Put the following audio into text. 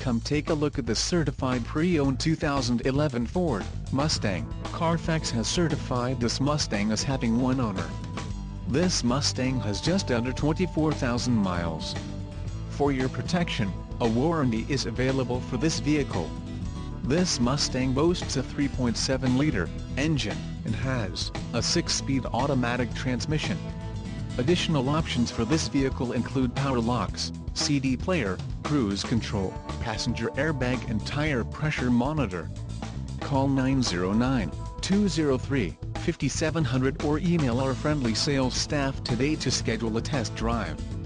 Come take a look at this certified pre-owned 2011 Ford Mustang. Carfax has certified this Mustang as having one owner. This Mustang has just under 24,000 miles. For your protection, a warranty is available for this vehicle. This Mustang boasts a 3.7-liter engine and has a 6-speed automatic transmission. Additional options for this vehicle include power locks, CD player, cruise control, passenger airbag and tire pressure monitor. Call 909-203-5700 or email our friendly sales staff today to schedule a test drive.